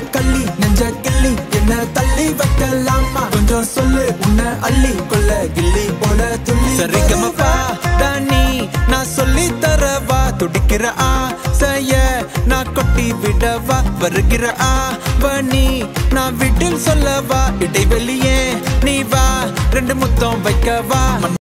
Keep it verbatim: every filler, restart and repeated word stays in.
கள்ளி நெஞ்ச கிள்ளி என்ன தள்ளி வைக்கலாமா கொஞ்சம் சொல்லு உன்னை அள்ளி கொள்ள கிள்ளி போல துள்ளி சரிகமப்பா தானி நான் சொல்லி தரவா துடிக்கிற ஆசைய நான் கொட்டி விடவா வருகிற ஆவணி நான் வீட்டில் சொல்லவா இடைவெளியே நீ வா ரெண்டு முத்தம் வைக்கவா